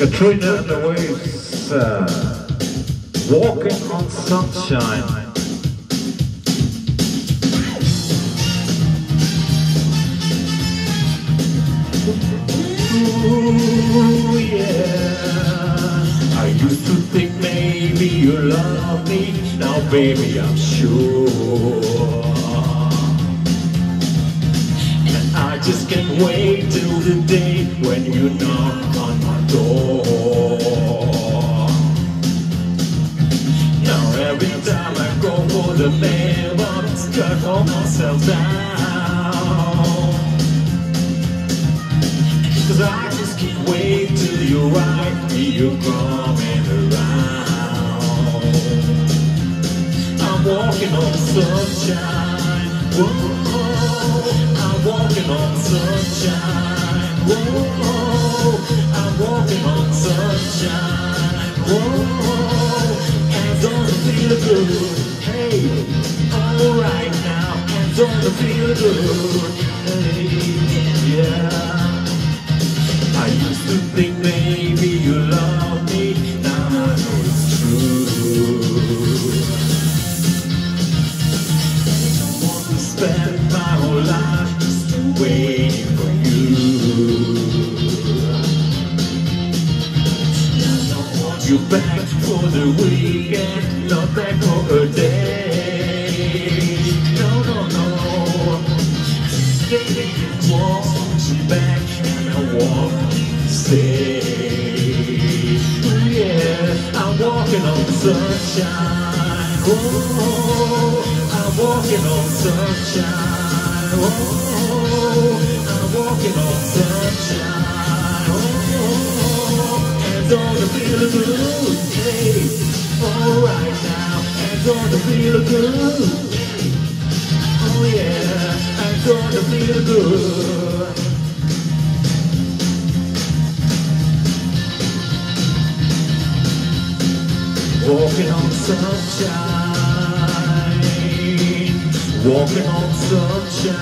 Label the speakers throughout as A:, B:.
A: Katrina and the Waves, Walking on Sunshine. Ooh, yeah. I used to think maybe you love me, now baby I'm sure. And I just can't wait till the day when you knock on my door. Now every time I go for the mailbox, cut all myself down. Cause I just can't wait till you write me, you're coming around. I'm walking on sunshine, whoa, I'm walking on sunshine, whoa, I'm walking on sunshine, whoa, and don't it feel good, hey, alright now, and don't it feel good, hey, yeah. I used to think maybe you love me, now I know it's true. I don't want to spend my whole life just waiting for you. I don't want you back for the weekend, not back for a day. No, no, no. Baby, you want you back and I want say, oh yeah, I'm walking on sunshine, oh, I'm walking on sunshine, oh, I'm walking on sunshine, oh, and don't it feel good, hey, alright now, and don't it feel good, oh yeah, and don't it feel good. Walking on sunshine, walking on sunshine.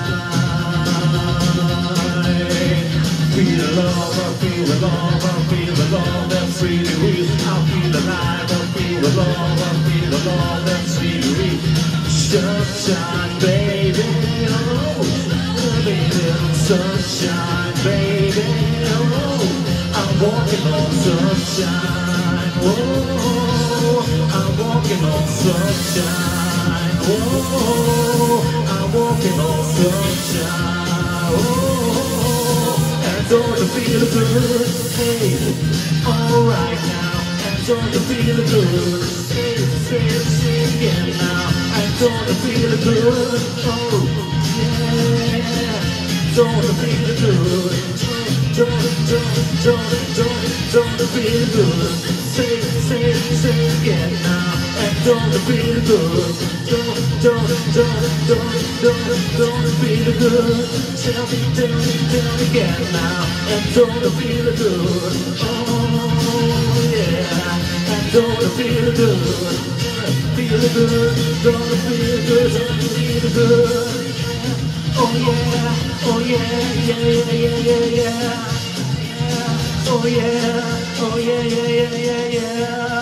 A: Feel the love, I feel the love, I feel the love that's really real. I feel alive, I feel the love, I feel the love that's really real. Sunshine, baby, oh, baby, sunshine, baby, oh, I'm walking on sunshine, oh. I'm walking on sunshine, oh, I'm walking on sunshine, oh, and don't it feel good, hey, alright now, and don't it feel good, say it again now, and don't it feel good, oh, yeah, don't it feel good, don't it feel good, say it again now, and don't it feel good, don't it feel good, tell me again now, and don't it feel good, oh yeah, and don't it feel good, don't it feel good, oh yeah, oh yeah, yeah, yeah, yeah, yeah, yeah.